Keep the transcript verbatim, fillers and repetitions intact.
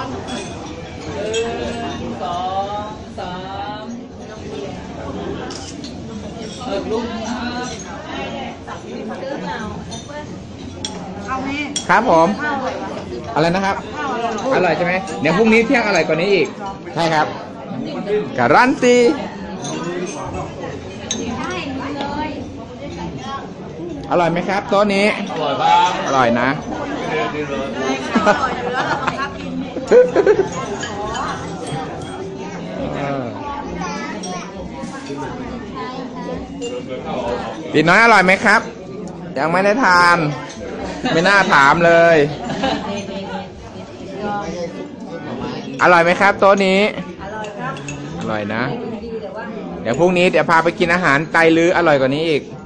สองสามเออลุงครับผมอะไรนะครับอร่อยใช่ไหมเดี๋ยวพรุ่งนี้เที่ยงอร่อยกว่านี้อีกใช่ครับการันตีอร่อยไหมครับโต๊ะนี้อร่อยครับอร่อยนะปีน้อยอร่อยไหมครับยังไม่ได้ทานไม่น่าถามเลยอร่อยไหมครับโต๊ะนี้อร่อยครับอร่อยนะเดี๋ยวพรุ่งนี้เดี๋ยวพาไปกินอาหารไตลื้ออร่อยกว่านี้อีก